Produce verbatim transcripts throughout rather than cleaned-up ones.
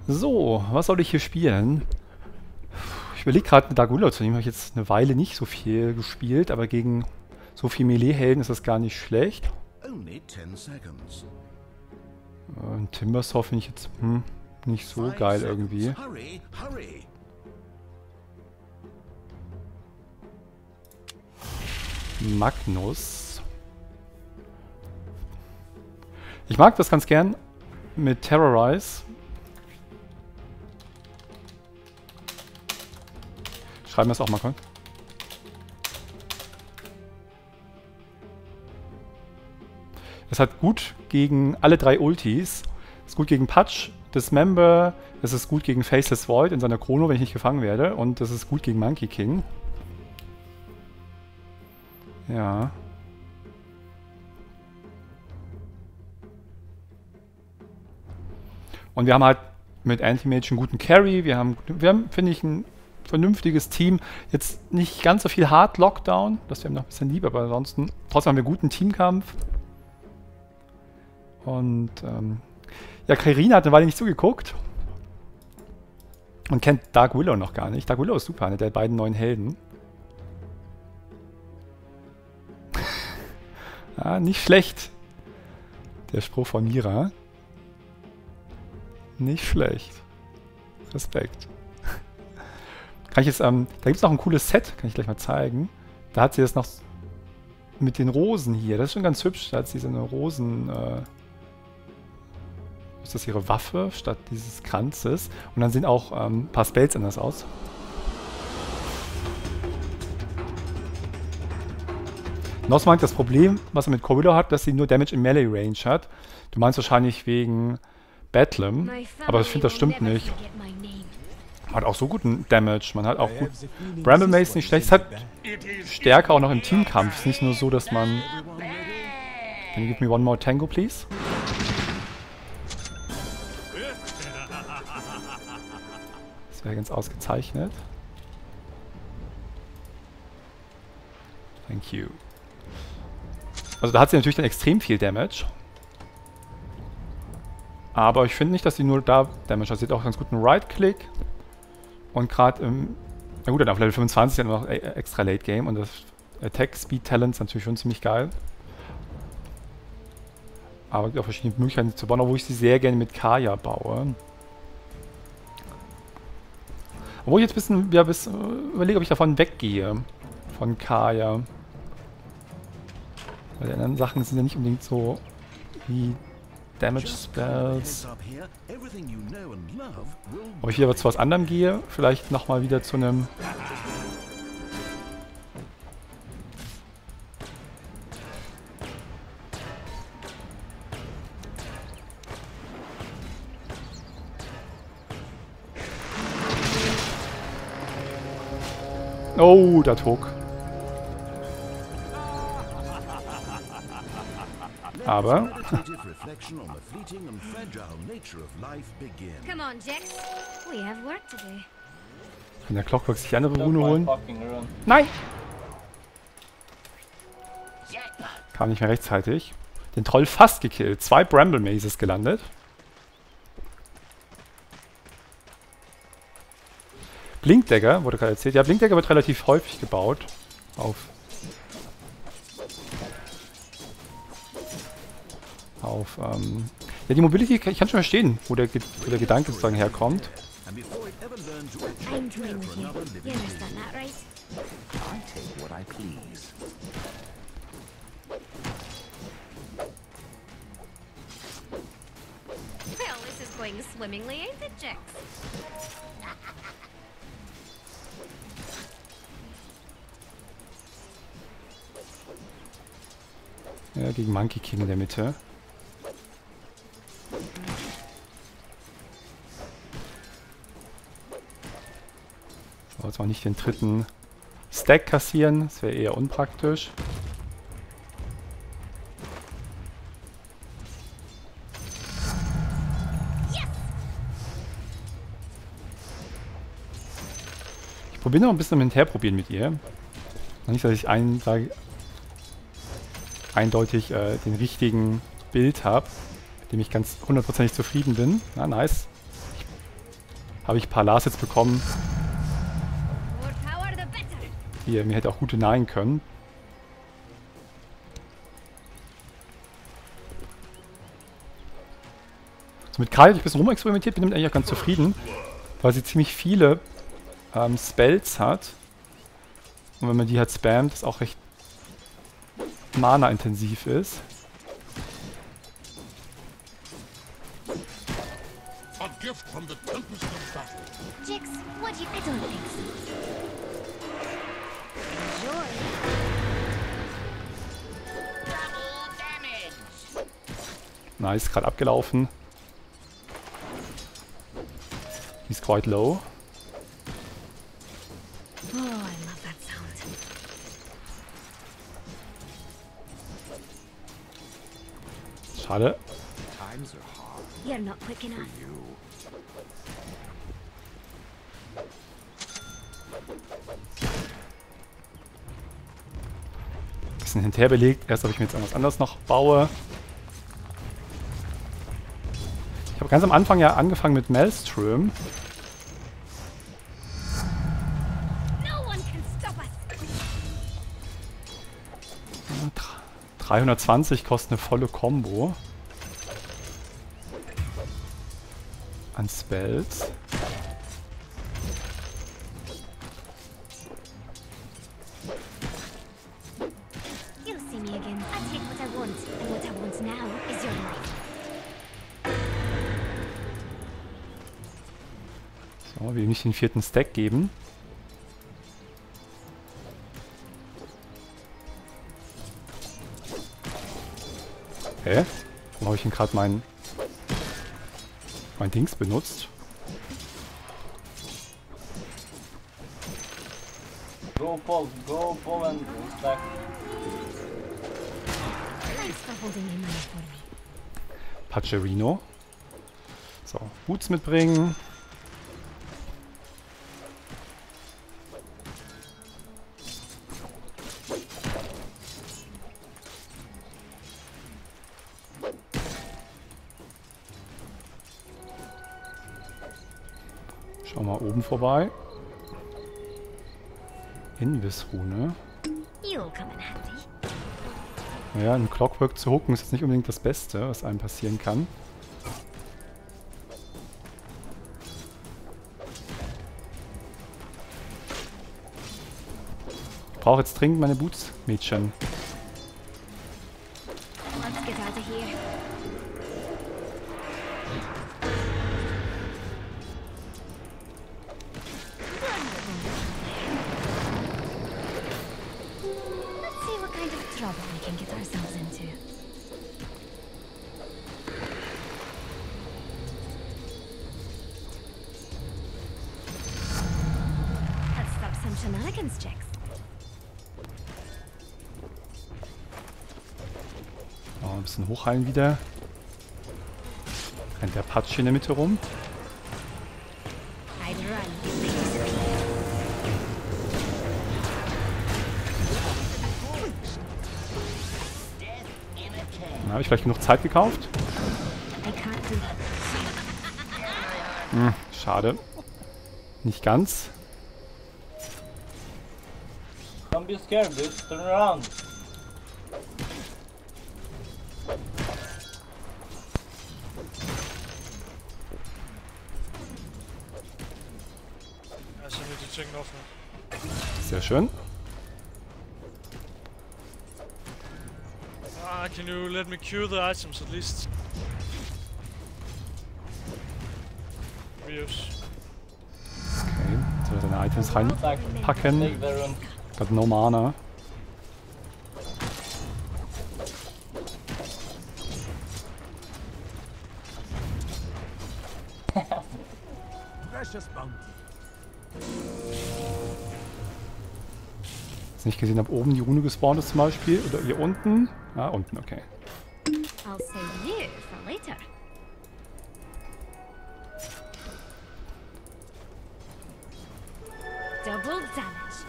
So, was soll ich hier spielen? Ich überlege gerade, Dark Willow zu nehmen. Habe ich jetzt eine Weile nicht so viel gespielt, aber gegen so viel Melee-Helden ist das gar nicht schlecht. Only ten seconds. Äh, Timbersaw finde ich jetzt hm, nicht so geil irgendwie. Hurry, hurry. Magnus. Ich mag das ganz gern mit Terrorize. Schreiben wir es auch mal, komm. Es hat gut gegen alle drei Ultis. Es ist gut gegen Patch, Dismember. Es ist gut gegen Faceless Void in seiner Chrono, wenn ich nicht gefangen werde. Und es ist gut gegen Monkey King. Ja. Und wir haben halt mit Anti-Mage einen guten Carry. Wir haben, wir haben finde ich, ein vernünftiges Team. Jetzt nicht ganz so viel Hard Lockdown. Das wäre noch ein bisschen lieb, aber ansonsten trotzdem haben wir einen guten Teamkampf. Und ähm, ja, Kairina hat eine Weile nicht zugeguckt. Und kennt Dark Willow noch gar nicht. Dark Willow ist super, eine der beiden neuen Helden. Ja, nicht schlecht. Der Spruch von Mira. Nicht schlecht. Respekt. Kann ich jetzt, ähm, da gibt es noch ein cooles Set, kann ich gleich mal zeigen. Da hat sie das noch mit den Rosen hier. Das ist schon ganz hübsch. Da hat sie so eine Rosen, äh, ist das ihre Waffe statt dieses Kranzes. Und dann sehen auch ähm, ein paar Spells anders aus. Nosmark, das Problem, was er mit Corvillo hat, dass sie nur Damage in Melee Range hat. Du meinst wahrscheinlich wegen Bedlam, aber ich finde, das stimmt nicht. Man hat auch so guten Damage, man hat auch gut... Bramble Mace ist nicht schlecht, es hat Stärke auch noch im Teamkampf. Es ist nicht nur so, dass man... Can you give me one more Tango, please? Das wäre ganz ausgezeichnet. Thank you. Also da hat sie natürlich dann extrem viel Damage. Aber ich finde nicht, dass sie nur da Damage hat. Sie hat auch ganz guten Right-Click. Und gerade im... Na gut, dann auf Level fünfundzwanzig hat man noch extra Late-Game. Und das Attack-Speed-Talent ist natürlich schon ziemlich geil. Aber es gibt auch verschiedene Möglichkeiten zu bauen, obwohl ich sie sehr gerne mit Kaya baue. Obwohl ich jetzt ein bisschen ja, bis, äh, überlege, ob ich davon weggehe. Von Kaya. Weil die anderen Sachen sind ja nicht unbedingt so wie Damage Spells. Ob ich wieder zu was anderem gehe, vielleicht nochmal wieder zu einem... Oh, der Tog. Aber... Kann der Clockwork sich die andere Rune holen? Nein! Kam nicht mehr rechtzeitig. Den Troll fast gekillt. Zwei Bramble Mazes gelandet. Blinkdagger wurde gerade erzählt. Ja, Blinkdagger wird relativ häufig gebaut. Auf... Auf, ähm... Ja, die Mobility, ich kann schon verstehen, wo der, wo der Gedanke sozusagen herkommt. Ja, gegen Monkey King in der Mitte. So, jetzt mal nicht den dritten Stack kassieren, das wäre eher unpraktisch. Ich probiere noch ein bisschen hinterher probieren mit ihr. Nicht, dass ich ein, sage, eindeutig äh, den richtigen Bild habe, mit dem ich ganz hundertprozentig zufrieden bin. Na, nice. Habe ich ein paar Lars jetzt bekommen, die er mir hätte auch gut denyen können. So, mit Kai habe ich ein bisschen rumexperimentiert, bin damit eigentlich auch ganz zufrieden, weil sie ziemlich viele ähm, Spells hat. Und wenn man die halt spammt, das auch recht mana-intensiv ist. A gift from the tempest of battle. Jix, what do you... I don't think so. Enjoy. Double damage. Nice, gerade abgelaufen. He's quite low. Oh, I love that sound. Schade. Times are hard You're not quick enough. for you. Bisschen hinterher belegt. Erst, ob ich mir jetzt irgendwas anderes noch baue. Ich habe ganz am Anfang ja angefangen mit Maelstrom. No one can stop us. dreihundertzwanzig kostet eine volle Combo. An Spells. You'll see me again. I take what I want, and what I want now is your life. So, will nicht den vierten Stack geben. Hä? Warum habe ich denn gerade mein, mein Dings benutzt? Go Paul, go Paul and stack. Thanks for holding your money for me. Pacerino. So, Boots mitbringen. Schau mal oben vorbei. Invis-Rune. You'll come in handy. Naja, ein Clockwork zu hooken ist jetzt nicht unbedingt das Beste, was einem passieren kann. Ich brauche jetzt dringend meine Boots, Mädchen. Let's get out of here. Let's see what kind of trouble we can get ourselves into. Let's stop some shenanigans, Jax. Oh, ein bisschen hochheilen wieder. Rennt der Patsch in der Mitte rum. I'd run if they disappear. Na, habe ich vielleicht genug Zeit gekauft? I can't do that. Hm, schade. Nicht ganz. Don't be scared, dude. Turn around. Also need to check off. Sehr schön. Ah, can you let me queue the items at least? Rios. Okay, jetzt soll er seine Items Stack. reinpacken. Take the room. Got no mana. Precious bounty. Jetzt nicht gesehen, ob oben die Rune gespawnt ist zum Beispiel. Oder hier unten. Ah, unten, okay. I'll save you for later. Double damage.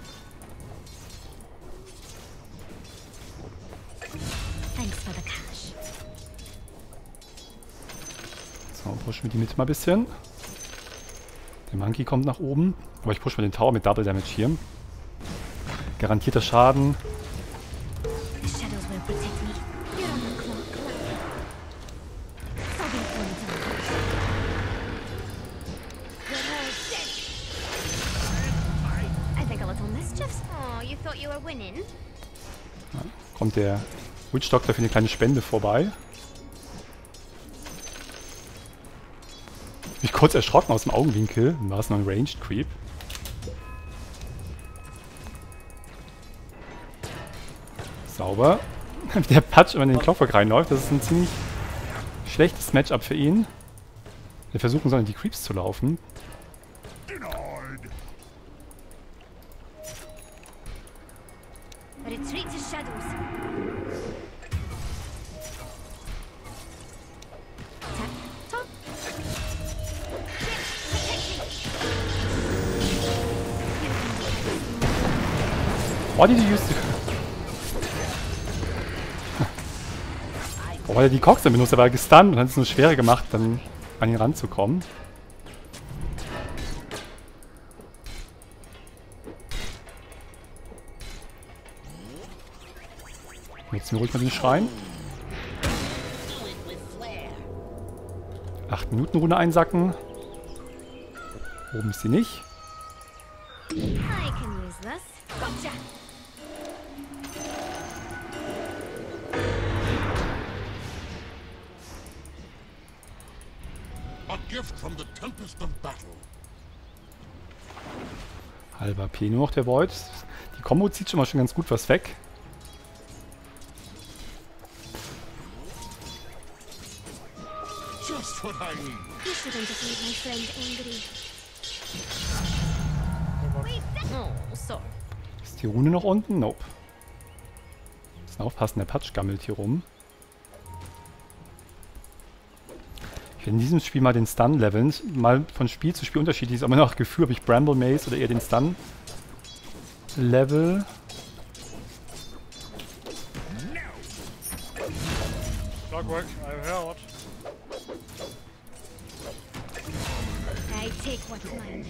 Thanks for the cash. So, pushen wir die Mitte mal ein bisschen. Der Monkey kommt nach oben. Aber ich pushe mal den Tower mit Double Damage hier. Garantierter Schaden. The shadows will protect me. You're on the clock. I'll be going to You're all dead. I think a little mischief. Oh, you thought you were winning? Kommt der Witch Doctor für eine kleine Spende vorbei. Mich kurz erschrocken aus dem Augenwinkel. Dann war es noch ein Ranged Creep. Sauber. Wie der Patch immer in den Clockwork reinläuft. Das ist ein ziemlich schlechtes Matchup für ihn. Wir versuchen so in die Creeps zu laufen. Retreat to shadows. Tap, top. Why did you use the... Oh, weil er die Cox dann benutzt, er war gestunt und hat es nur schwerer gemacht, dann an ihn ranzukommen. Nutzen wir ruhig mal den Schrein. acht Minuten Rune einsacken. Oben ist sie nicht. I can use this. Gotcha. A gift from the tempest of battle. Halber P nur noch der Void. Die Combo zieht schon mal schon ganz gut was weg. Just what I need. You shouldn't have made my friend angry. Wait, oh, sorry. Ist die Rune noch unten? Nope. Müssen aufpassen, der Patch gammelt hier rum. Ich werde in diesem Spiel mal den Stun leveln. Mal von Spiel zu Spiel unterschiedlich. Ist aber noch Gefühl, ob ich Bramble Maze oder eher den Stun level. Clockwork, I heard. I take what's mine.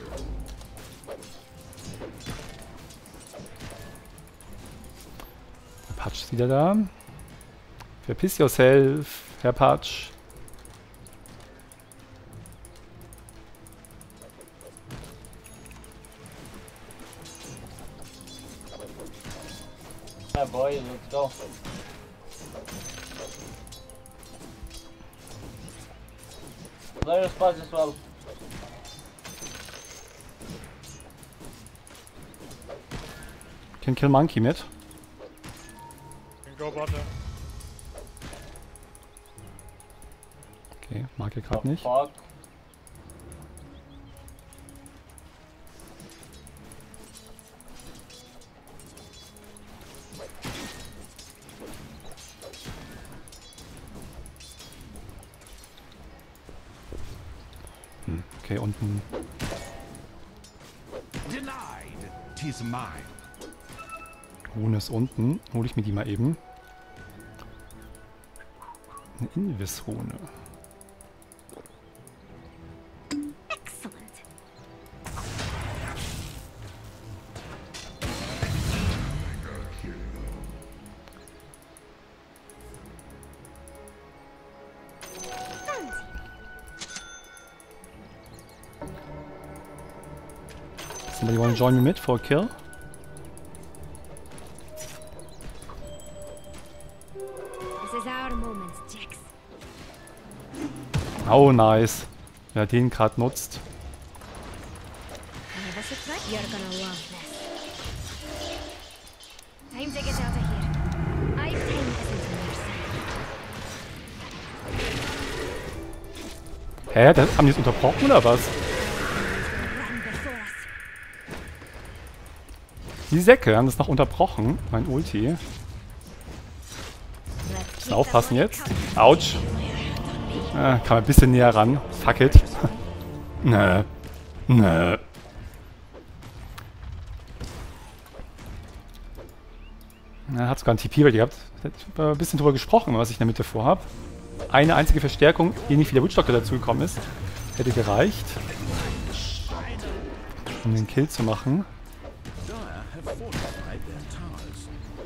Der Patch ist wieder da. Verpiss yourself, Herr Patch. Yeah, boy, let's go. There is spot as well. Can kill Monkey mit. Can go bot there. Okay, mag er gerade nicht. Fuck. Hm, okay, unten. Denied. Tis mine. Rune ist unten. Hole ich mir die mal eben. Eine Invis-Rune. Excellent. Somebody wanna join me mid for a kill? This is our moment, Jax. Oh, nice. Wer den gerade nutzt. I have a surprise. You're gonna love this. Time to get out of here. I time isn't on your side. Hä? Das, haben die es unterbrochen oder was? Run before us. Die Säcke haben das noch unterbrochen. Mein Ulti. Let's Müssen keep aufpassen the jetzt. Autsch. Ah, kann man ein bisschen näher ran. Fuck it. Nö. Nö. Er hat sogar ein T P-Welt gehabt. Ich habe ein bisschen drüber gesprochen, was ich in der Mitte vorhabe. Eine einzige Verstärkung, ähnlich wie der Witch Doctor dazugekommen ist, hätte gereicht. um den Kill zu machen. Dire have fortified their towers.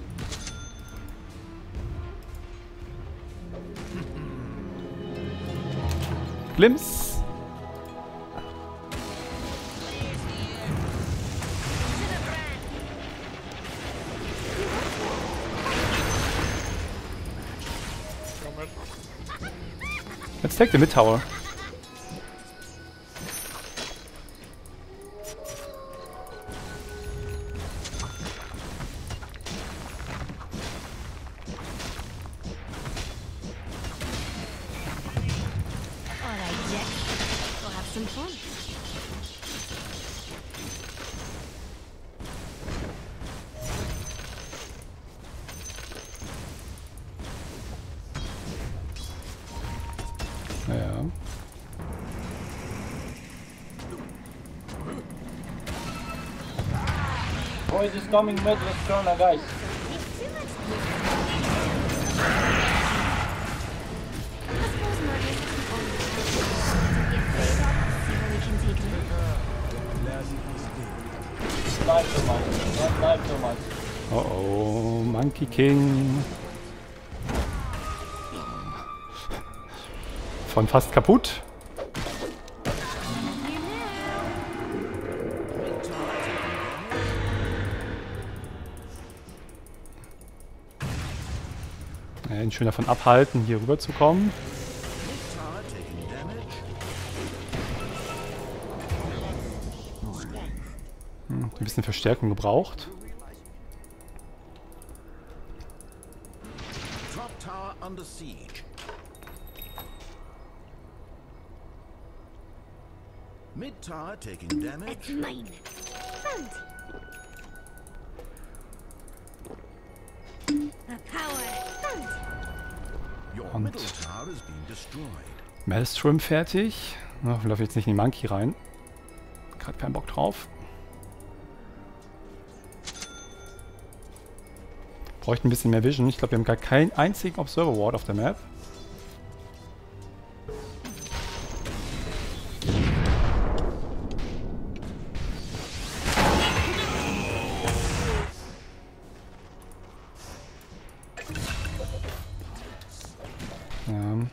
Glimpse! Go mid. Let's take the mid tower. Alright, Jack. We'll have some fun. Ja. Void is coming mid with Krona, guys. It's too much. I suppose Marcus isn't on the to get played up, see where we can take him. Knife too much. Don't knife too much. Oh oh, Monkey King. Von fast kaputt. Ja, ihn schön davon abhalten, hier rüber zu kommen. Tower taking damage. Hm, ein bisschen Verstärkung gebraucht. Top tower under siege. Mid tower taking It's damage. mine. Found. The power. Found. Your Und- middle tower is being destroyed. Maelstrom fertig. Na, ich laufe jetzt nicht in die Monkey rein. Gerade keinen Bock drauf. Bräuchte ein bisschen mehr Vision. Ich glaube, wir haben gar keinen einzigen Observer Ward auf der Map. Ja.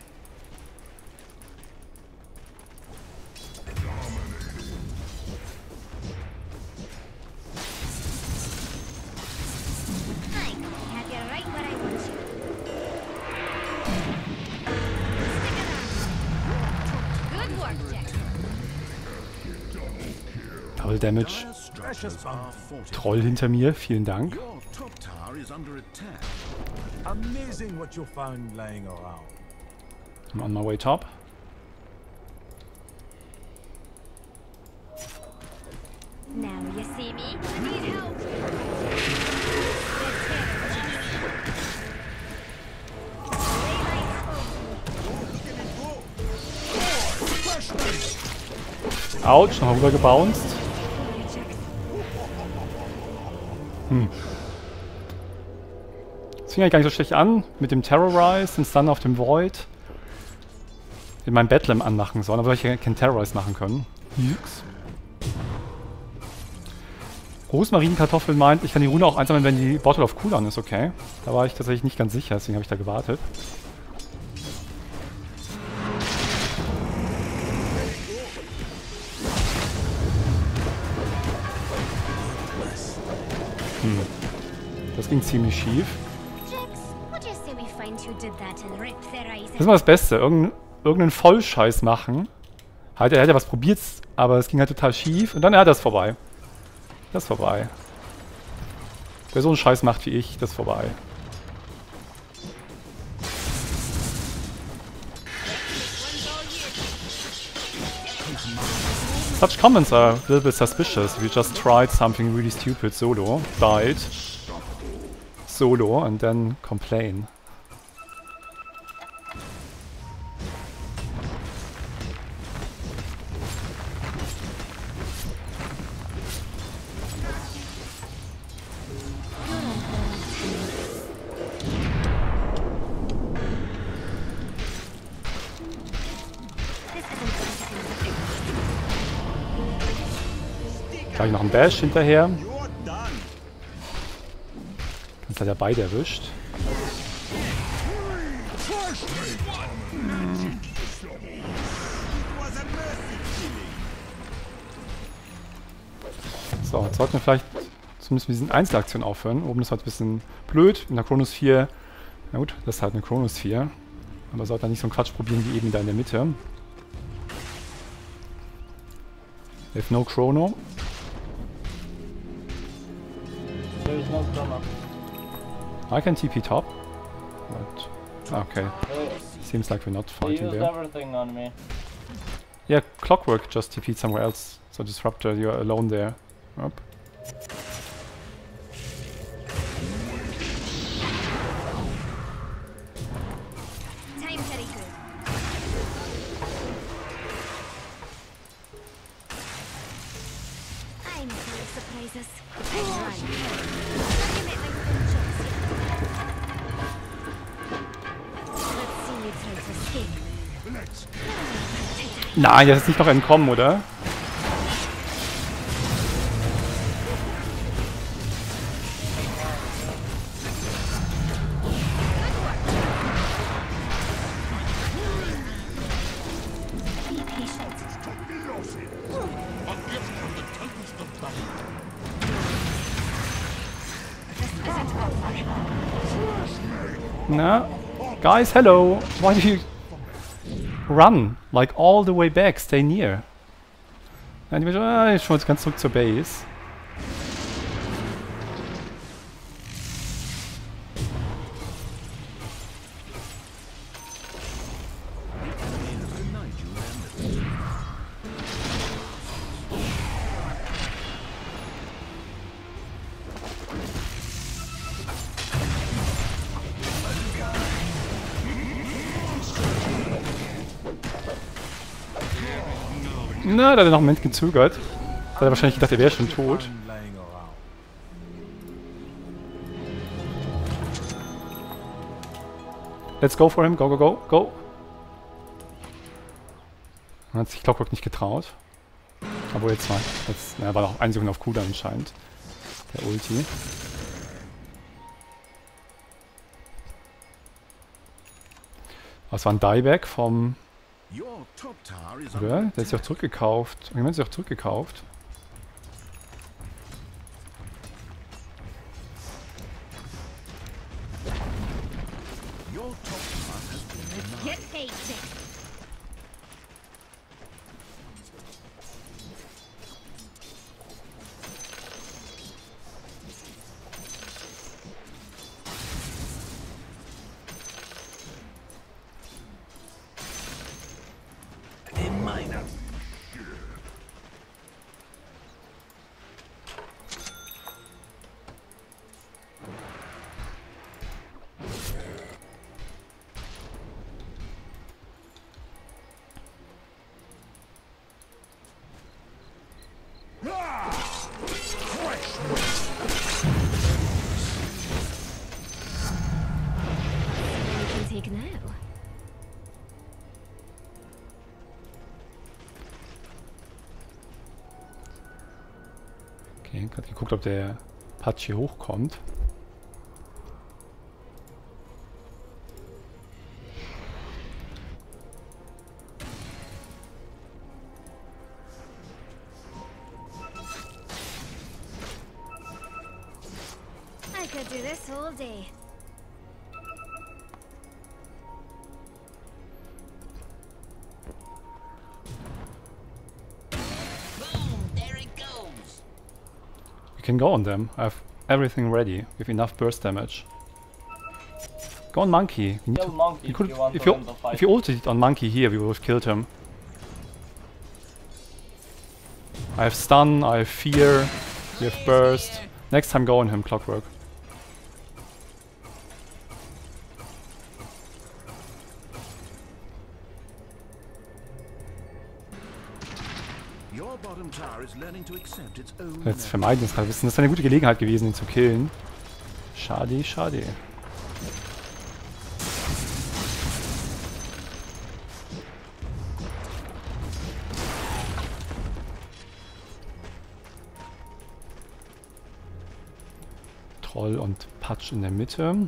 I have you right where I want you. Stick around. Good work, Jack. Double Damage. Dire structures are fortified. Troll hinter mir. Vielen Dank. Your top tower is under attack. Amazing what you found laying around. I'm on my way top. Now you see me. I need help. The terror. Autsch, noch rüber gebounced. Hm. Das fing eigentlich gar nicht so schlecht an. Mit dem Terrorize, den Stun auf dem Void. In meinem Bedlam anmachen sollen, aber ich hätte keinen Terrorize machen können. Nix. Rosmarinkartoffel meint, ich kann die Rune auch einsammeln, wenn die Bottle of Cooldown ist, okay. Da war ich tatsächlich nicht ganz sicher, deswegen habe ich da gewartet. Hm. Das ging ziemlich schief. Jax, what do you say we find who did that and rip their eyes Das ist mal das Beste. Irgend, irgendeinen Vollscheiß machen. Halt, er hat ja was probiert, aber es ging halt total schief. Und dann, ja, das ist vorbei. Das ist vorbei. Wer so einen Scheiß macht wie ich, das ist vorbei. Such comments are a little bit suspicious. We just tried something really stupid solo, died solo, and then complain. This isn't going to end. Gleich noch ein Dash hinterher. Jetzt hat er beide erwischt. So, jetzt sollten wir vielleicht zumindest mit diesen Einzelaktionen aufhören. Oben ist halt ein bisschen blöd. In der Chronosphere. Na gut, das ist halt eine Chronosphere. Aber sollte nicht so einen Quatsch probieren wie eben da in der Mitte. We have no Chrono. There is no chrono. I can T P top. But, okay. Seems like we're not They fighting used there. everything on me. Yeah, Clockwork just T P'd somewhere else. So Disruptor, you're alone there. Up. Time to recoup. I'm full of surprises. I'm right. Let me make my own choice. Let's see you try to escape. Nein, der ist nicht noch entkommen, oder? Be patient. A gift from the tempest of battle. Na? Guys, hello! Why do you run? Like all the way back, stay near. Nein, die ah, ich schon jetzt ganz zurück zur Base. Na, da hat er noch einen Moment gezögert. Hat er wahrscheinlich gedacht, er wäre schon tot. Found laying around. Let's go for him. Go, go, go, go. Man hat sich Clockwork nicht getraut. Aber jetzt war jetzt, na, war noch ein Sekunden auf Cooldown anscheinend. Der Ulti. Was war ein Dieback vom... Your top tower is Oder? under Der ist ja auch zurückgekauft. Jemand ist ja auch zurückgekauft. Your top tower has been denied. Get paid, Dick. In meiner We can take now. Okay, gerade geguckt, ob der Patch hier hochkommt. I could do this all day. We can go on them. I have everything ready with enough burst damage. Go on Monkey. We need Kill to- Monkey we if could- you want if to you win the fight. if you ulted on Monkey here, we would have killed him. I have stun, I have fear, we have burst. Next time go on him, Clockwork. Your bottom tower is learning to accept its own. Jetzt vermeiden es gerade ein bisschen. Das ist eine gute Gelegenheit gewesen, ihn zu killen. Schade, schade. Troll und Patsch in der Mitte.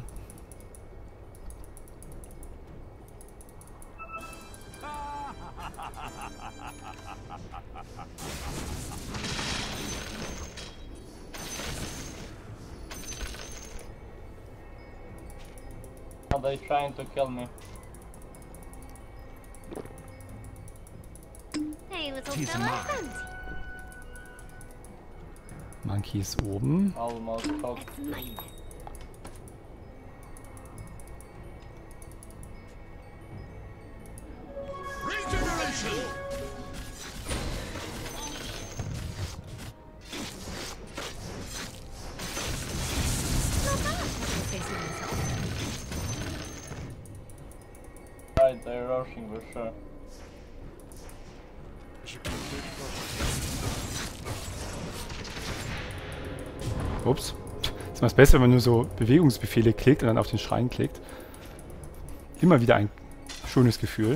Are they trying to kill me? Hey, little He's fella. mine. Bounty. Monkey ist oben. Almost cooked. That's mine. Regeneration! Not bad. Nothing facing myself. Right, they're rushing for sure. Ich bin gut. Ups. Das ist immer das Beste, wenn man nur so Bewegungsbefehle klickt und dann auf den Schrein klickt. Immer wieder ein schönes Gefühl.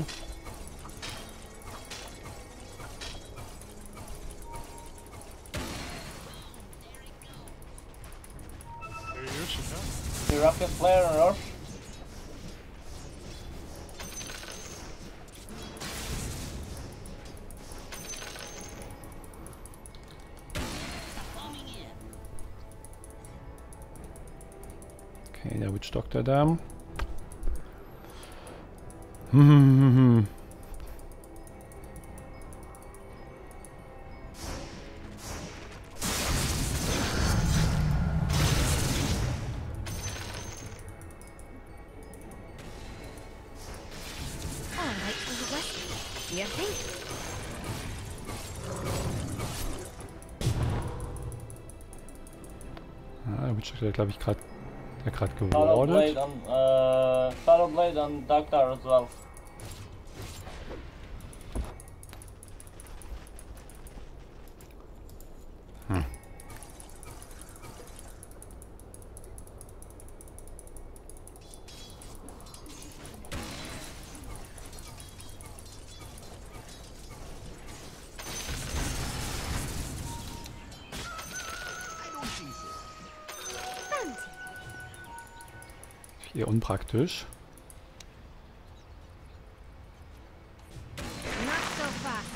Are you using that? The rocket flare and rush. Okay, der Witch Doctor da. Hm, hm, hm, hm. All right, little West. Your thing. Ah, der Witch Doctor, glaube ich, gerade der gerade Shadow Blade gewardet. and uh, Shadow Blade and Doctor as well. Bounty. Eher unpraktisch. Not so fast.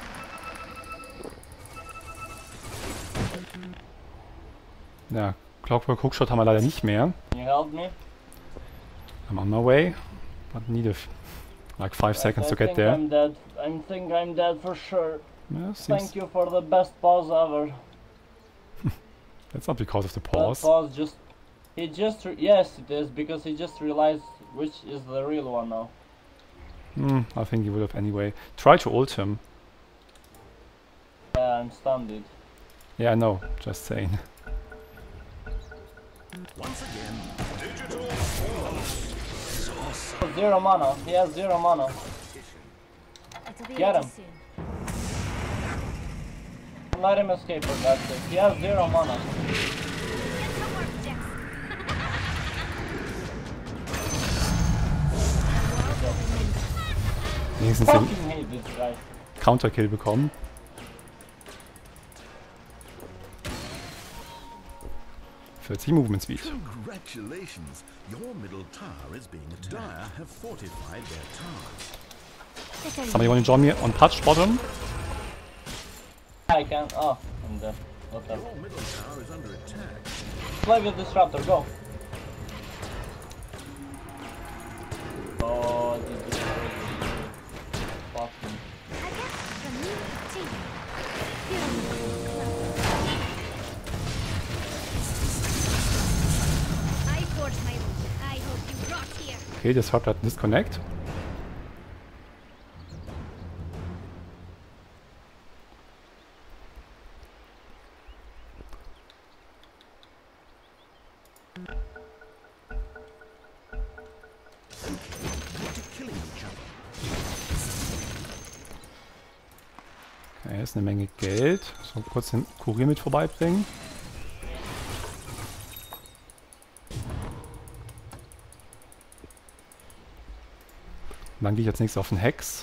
Ja, Clockwork Hookshot haben wir leider nicht mehr. Can you help me? I'm on my way, but need a f like five seconds I to get think there. I'm dead. I think I'm dead for sure. Yeah, seems Thank you for the best pause ever. that's not because of the That pause. pause just... He just... Re yes, it is, because he just realized which is the real one now. Hmm, I think he would have anyway. Try to ult him. Yeah, I'm stunned, dude. Yeah, I know. Just saying. Once again, Digital Zero mana. He has zero mana. It'll be Get ready him. soon. Let him escape for God's sake. He has zero mana. Get to work, Jax. Wenigstens den Fucking hate this guy. Counterkill bekommen. vierzig Movement Speed. congratulations. Your middle tower is being attacked. Dire have fortified their towers. Somebody want to join me on Patch bottom? I can. Oh, I'm dead. Whatever. Your middle tower is under attack. Play with Disruptor, go. Oh, this is crazy. Fucking. I guess from me to you. I forged my own. I hope you rot here. Okay, das hat gerade Disconnect. Killing each other. Okay, ist eine Menge Geld. So, kurz den Kurier mit vorbeibringen. Und dann gehe ich als nächstes auf den Hex.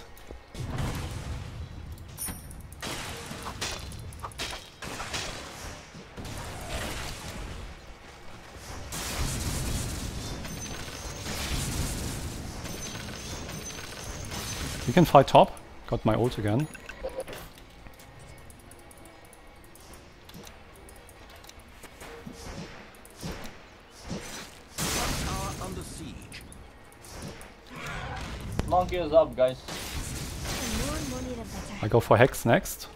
can fight top. Got my ult again. Tower under siege. Monkey is up, guys. The more money, the better. I go for Hex next.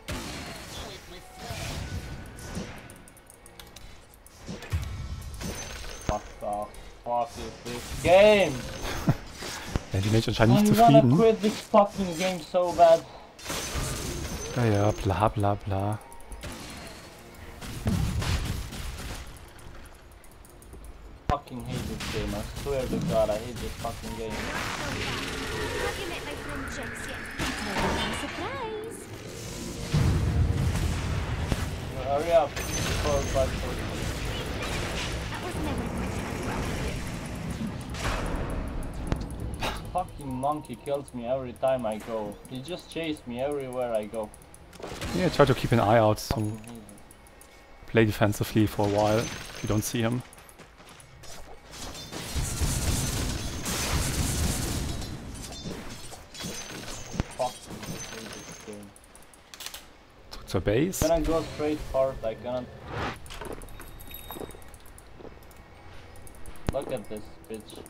Fuck off. Fuck is this game? Ja, die Mage anscheinend nicht I wanna zufrieden. quit this fucking game so bad. Ja, ja, bla bla bla. Fucking hate this game. I swear to God, I hate this fucking game. Have you met my friend Jax yet? No surprise. Hurry up. Four, five, four. That was never going to happen. Fucking monkey kills me every time I go. He just chases me everywhere I go. Yeah, try to keep an eye out. So Fucking hate him. play defensively for a while if you don't see him. Fucking hate this game. Zurück zur Base. Can I go straight forward? I cannot. Look at this bitch.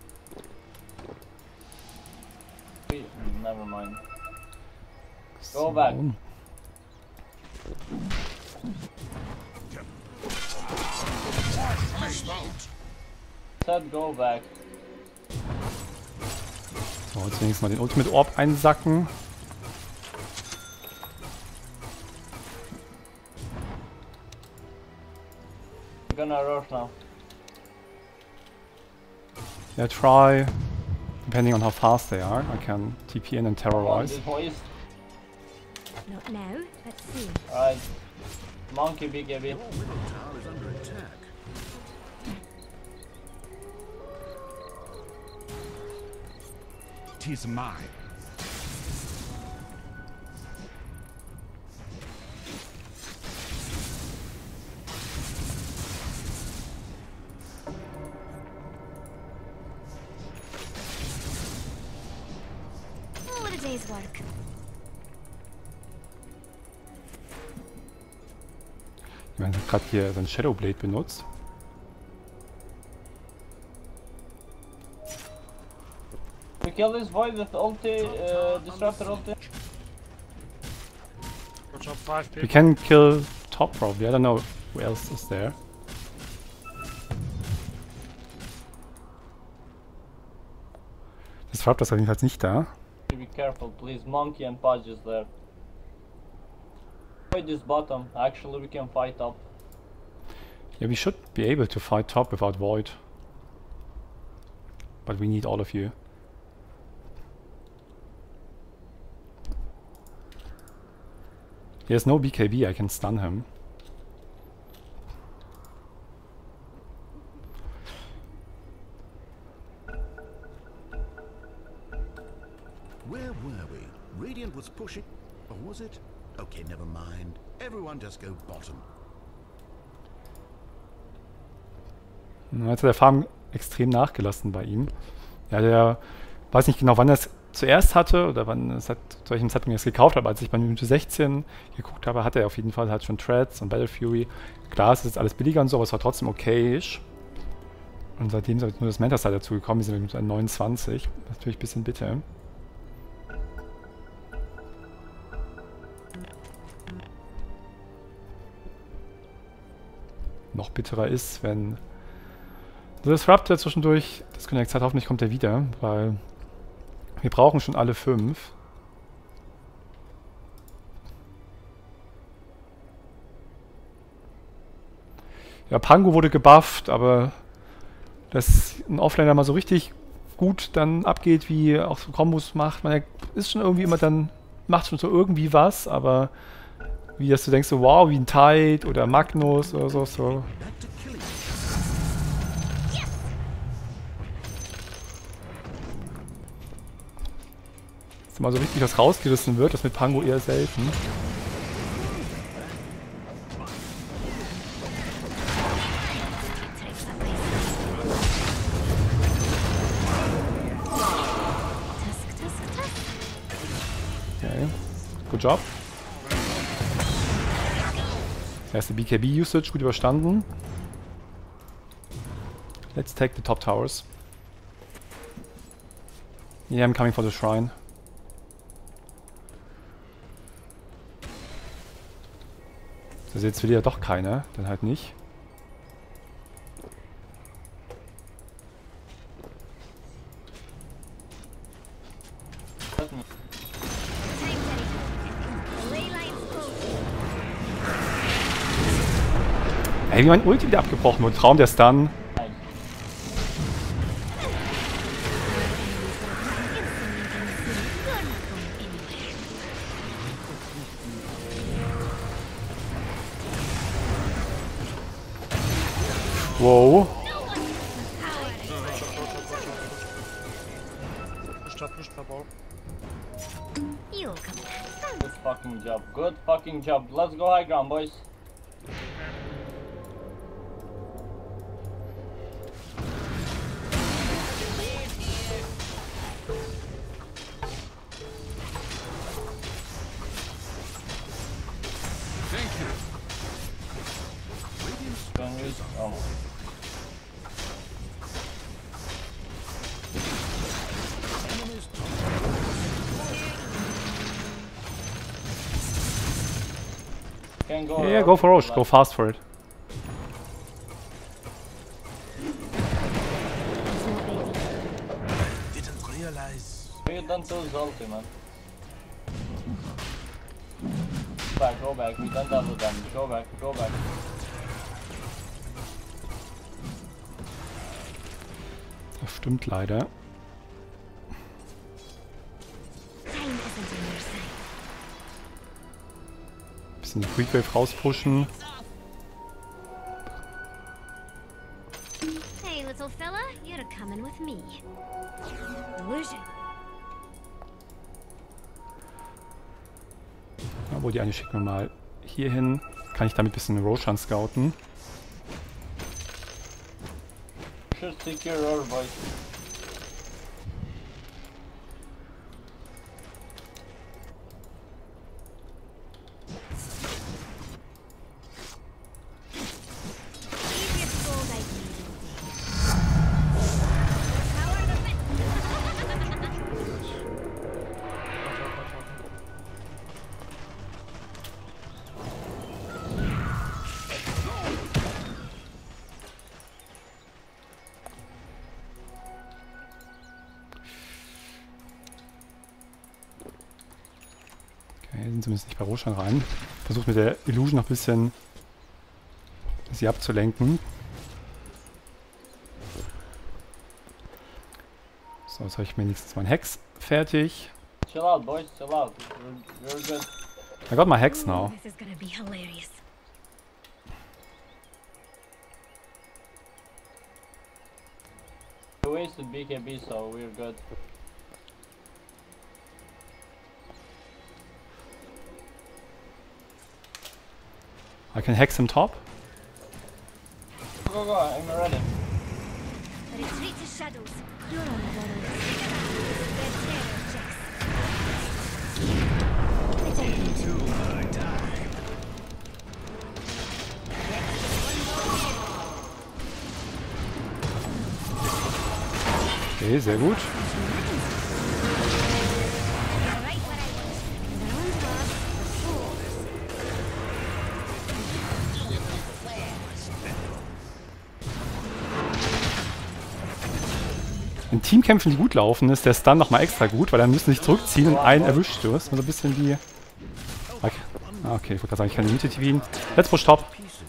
Wait, never mind. Go back. So. Said go back. So, jetzt wenigstens mal den Ultimate Orb einsacken. I'm gonna rush now. Yeah, try. Depending on how fast they are, I can T P in and Come on, terrorize. this voice. Not now. Let's see. Alright. Monkey B K B. Your middle tower is under attack. Tis mine. Oh, what a day's work. Jemand hat gerade hier sein Shadowblade benutzt. We kill this void with ulti, uh, disruptor ulti. Watch out, five We people. can kill top probably. I don't know who else is there. Das Disruptor ist jedenfalls nicht da. Be careful, please. Monkey and Pudge is there. Fight this bottom. Actually, we can fight up. Yeah, we should be able to fight top without Void. But we need all of you. He has no B K B, I can stun him. Where were we? Radiant was pushing. Or was it? Okay, never mind. Everyone just go bottom. Jetzt hat der Farm extrem nachgelassen bei ihm. Ja, der weiß nicht genau, wann er es zuerst hatte oder wann es hat, zu welchem Zeitpunkt er es gekauft hat. Als ich bei Minute sechzehn geguckt habe, hatte er auf jeden Fall halt schon Treads und Battle Fury. Klar, es ist jetzt alles billiger und so, aber es war trotzdem okayisch. Und seitdem ist jetzt nur das Mentor-Side dazu gekommen, wir sind mit neunundzwanzig. Das ist natürlich ein bisschen bitter. Noch bitterer ist, wenn der Disruptor zwischendurch Disconnects hat. Hoffentlich kommt er wieder, weil wir brauchen schon alle fünf. Ja, Pango wurde gebufft, aber dass ein Offlaner mal so richtig gut dann abgeht, wie er auch so Kombos macht, man ist schon irgendwie immer dann, macht schon so irgendwie was, aber wie dass du denkst, so wow, wie ein Tide oder Magnus oder so, so. Back to killing. Dass mal so richtig was rausgerissen wird, das mit Pango eher selten. Tusk, tusk, tusk. Good job. Erste B K B-Usage, gut überstanden. Let's take the top towers. Yeah, I'm coming for the shrine. Also jetzt will ja doch keiner, dann halt nicht. Ey, wie mein Ulti wieder abgebrochen wird. Traum der Stun. Wow. Push up, push Tabau. You'll come back. Good fucking job. Good fucking job. Let's go high ground, boys. Can we... Oh. Can go Yeah, go for Roche. Go fast for it. Didn't realize. We done two ulti, man. Back, go back. We done double damage. Go back, go back. Das stimmt leider. Time isn't on your side. Bisschen die Quick Wave rauspushen. Hey, little fella, you're coming with me. Illusion. Obwohl, die eine schicken wir mal hier hin. Kann ich damit ein bisschen Roshan scouten. Should secure our boys. Easiest gold I've made in days. Power the bit. Okay, sind zumindest nicht bei Roshan rein. Versucht mit der Illusion noch ein bisschen sie abzulenken. So, jetzt habe ich wenigstens meinen Hex fertig. Chill out, boys. Chill out. We're, we're good. I got my Hex now. This is gonna be hilarious. We wasted B K B, so we're good. I can Hex him top. Go, go, go. I'm ready. Retreat to shadows. You're on the border. Their terror checks. Okay, sehr gut. Right where I want. Their own love, the fools. In Teamkämpfen, die gut laufen, ist der Stun nochmal extra gut, weil dann müssen sie sich zurückziehen und einen erwischt du. Das ist so ein bisschen wie... Okay, ah, okay ich wollte gerade sagen, ich kann die Mitte T V'n. Let's push top.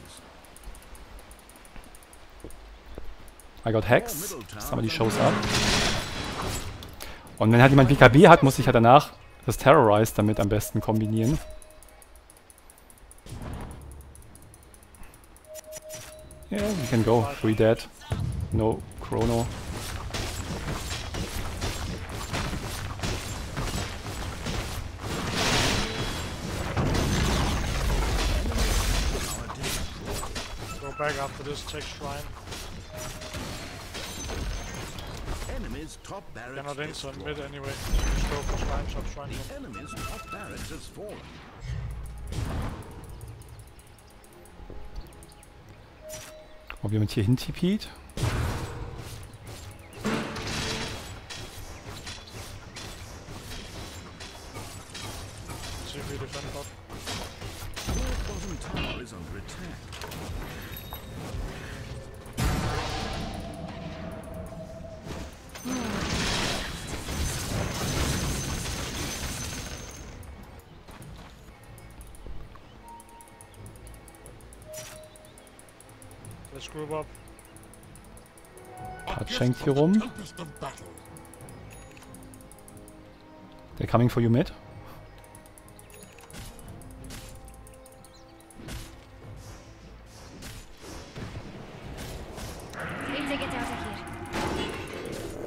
I got Hex. Jetzt haben wir die Shows ab. Und wenn halt jemand B K B hat, muss ich halt danach das Terrorize damit am besten kombinieren. Yeah, we can go. Three dead. No chrono. Go back after this, check shrine. Enemies enemy's top barracks Cannot enter destroyed. mid anyway. Just go for shrine shop, shrine The shop. enemy's top barracks has fallen. Ob jemand hier hin tipiert? See if we defend bot. Your bottom tower is under attack. Let's group up. Hat schenkt hier rum. Tempest of battle. They're coming for you mid. Need to get out of here.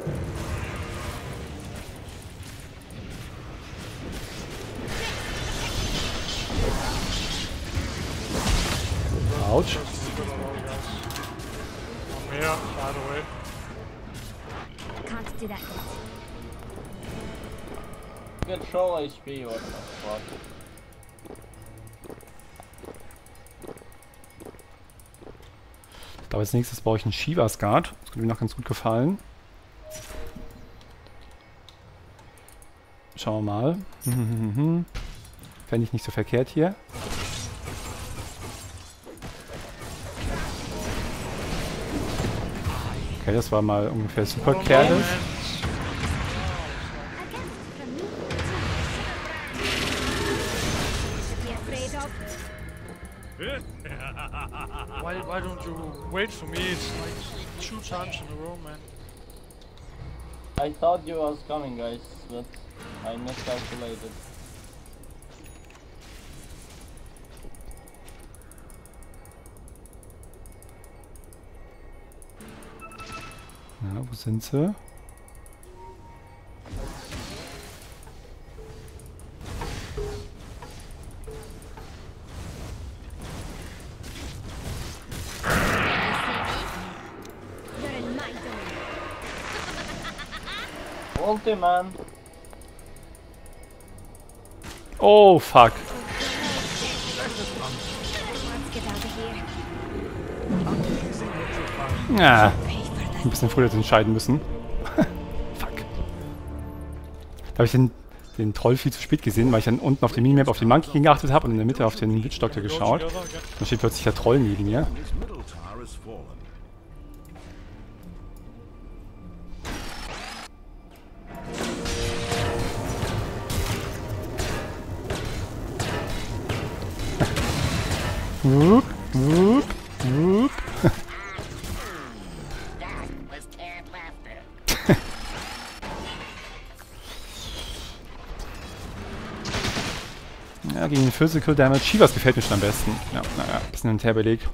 Ouch. Just good on all guys. I'm here, by the way. Can't do that yet. Get troll H P, what the fuck. Aber als nächstes baue ich einen Shivas Guard. Das könnte mir noch ganz gut gefallen. Schauen wir mal. Fände ich nicht so verkehrt hier. Okay, das war mal ungefähr super careless. Be afraid of. Why, why don't you wait for me? It's like two times in a row, man. I thought you was coming, guys, but I miscalculated. Ja, wo sind sie? You're in my domain. Ulti, man. Oh, fuck. Let's get out of here. Ja. Ein bisschen früher hätte entscheiden müssen. Fuck. Da habe ich den, den Troll viel zu spät gesehen, weil ich dann unten auf der Minimap auf den Monkey geachtet habe und in der Mitte auf den Witch Doctor geschaut. Go together again. Dann steht plötzlich der Troll neben mir. His middle tower has fallen. Wup, wup, wup. Was canned laughter. Ja, gegen den Physical Damage. Shivas gefällt mir schon am besten. Ja, naja, bisschen hin und her belegt.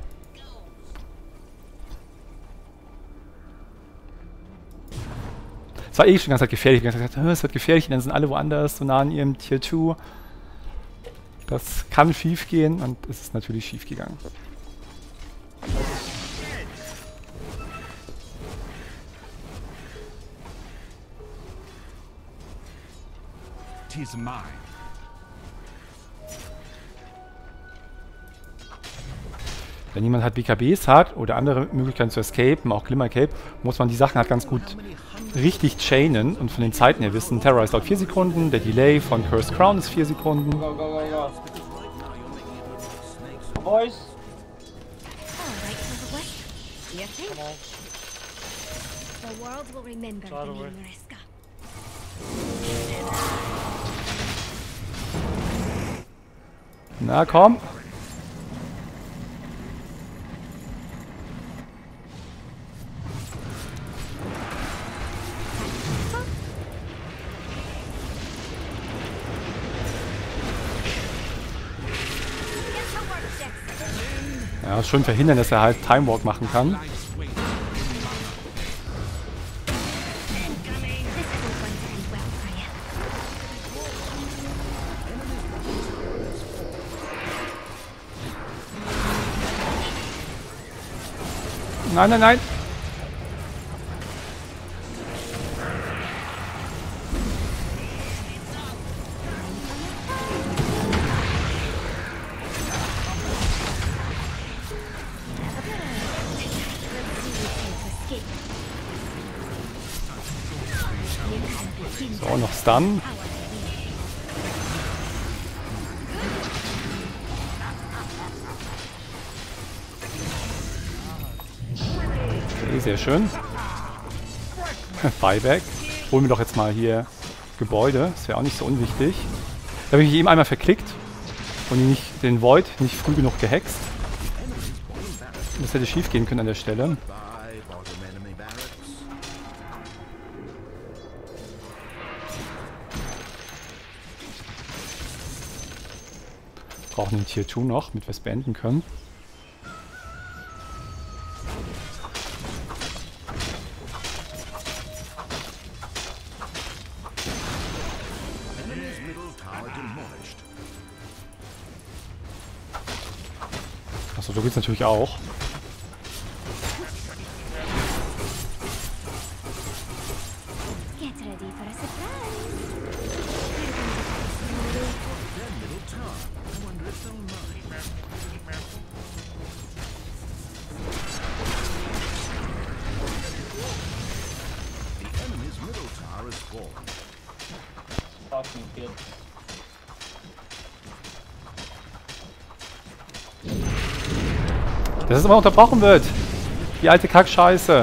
Es war eh schon ganz gefährlich. Ich habe gesagt, es wird gefährlich, und dann sind alle woanders, so nah an ihrem Tier zwei. Das kann schief gehen und es ist natürlich schief gegangen. Tis mine. Wenn jemand halt B K Bs hat oder andere Möglichkeiten zu escapen, auch Glimmer Cape, muss man die Sachen halt ganz gut richtig chainen und von den Zeiten her wissen. Terror ist dauert vier Sekunden, der Delay von Cursed Crown ist vier Sekunden. Go, go, go, go. Boys, All right, Silverwood. Your thing. Come on. The world will remember Out the of the way. name Mariska. Na komm. Get to work, Jackson. Ja, schön verhindern, dass er halt Time Walk machen kann. This isn't going to end well for you. Nein, nein, nein. Stun. Okay, sehr schön. Buyback. Holen wir doch jetzt mal hier Gebäude. Das wäre auch nicht so unwichtig. Da habe ich mich eben einmal verklickt und ihn nicht, den Void nicht früh genug gehext. Das hätte schief gehen können an der Stelle. Bye, bottom enemy barracks. Brauchen den Tier zwei noch, damit wir es beenden können. Enemy's middle tower demolished. Achso, so geht's natürlich auch. Get ready for a surprise. Their middle tower. I wonder if they'll mind. The enemy's middle tower is fallen. Fucking kid. Dass es immer unterbrochen wird. Die alte Kackscheiße.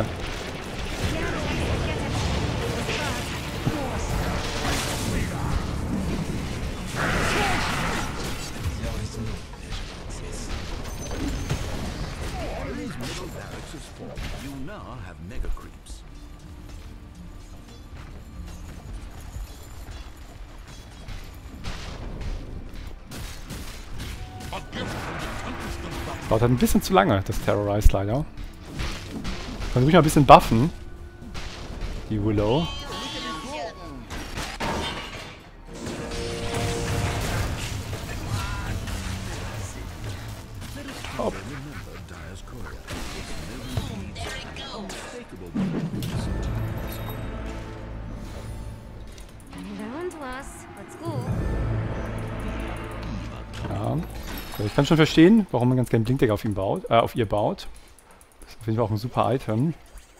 Enemy's middle barracks is fallen. You now have mega creeps. A gift from the Tempest and the Dauert halt ein bisschen zu lange, das Terrorize leider. Kann ruhig mal ein bisschen buffen. Die Willow. Hopp. Remember Dyer's Courier. Unmistakable weakness. Round was. Let's go. Ja. Also ich kann schon verstehen, warum man ganz gerne Blinkdeck auf ihn baut, äh, auf ihr baut. Das ist auf jeden Fall auch ein super Item.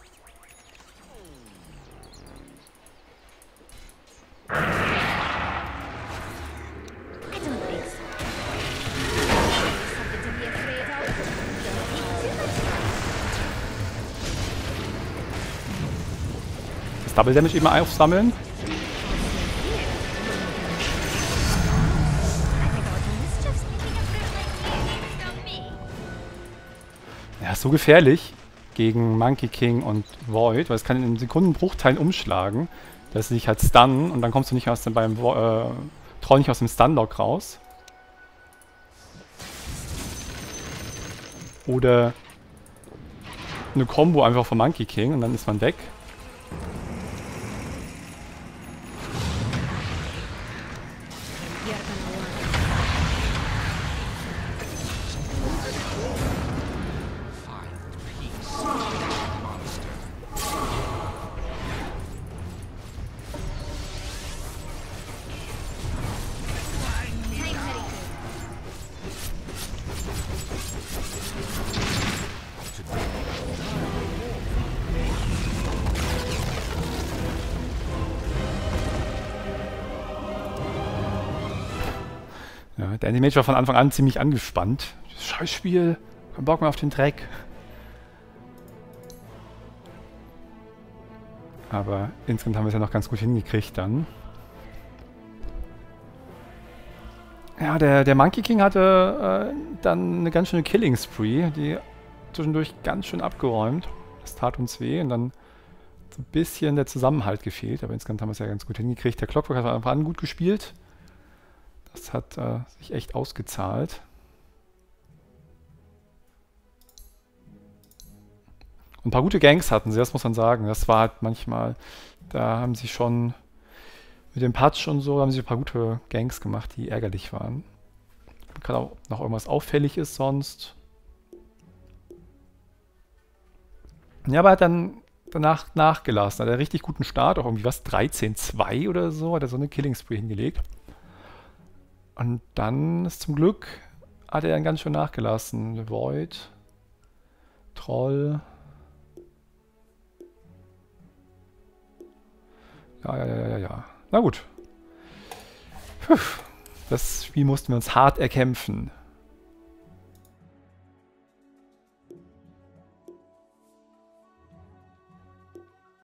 I don't think so. Something to be afraid of. Don't think too much. Das Double Damage eben aufsammeln. I think all the mischief's making a fruit like me. Don't me. Ja, ist so gefährlich gegen Monkey King und Void, weil es kann in Sekundenbruchteilen umschlagen. dass sie dich halt stunnen und dann kommst du nicht aus dem beim äh, Troll nicht aus dem Stunlock raus. Oder eine Combo einfach von Monkey King und dann ist man weg. Ja, der Animage war von Anfang an ziemlich angespannt. Das Scheißspiel, kein Bock mehr auf den Dreck. Aber insgesamt haben wir es ja noch ganz gut hingekriegt dann. Ja, der, der Monkey King hatte äh, dann eine ganz schöne Killing Spree, die zwischendurch ganz schön abgeräumt. Das tat uns weh und dann so ein bisschen der Zusammenhalt gefehlt, aber insgesamt haben wir es ja ganz gut hingekriegt. Der Clockwork hat von Anfang an gut gespielt. Das hat äh, sich echt ausgezahlt. Und ein paar gute Ganks hatten sie, das muss man sagen. Das war halt manchmal, da haben sie schon mit dem Patch und so, haben sie ein paar gute Ganks gemacht, die ärgerlich waren. Kann auch noch irgendwas auffällig ist sonst. Ja, aber er hat dann danach nachgelassen. Hat er einen richtig guten Start, auch irgendwie was, dreizehn zwei oder so, hat er so eine Killing Spree hingelegt. Und dann ist zum Glück, hat er dann ganz schön nachgelassen. Void, Troll. Ja, ja, ja, ja, ja. Na gut. Puh. Das Spiel mussten wir uns hart erkämpfen.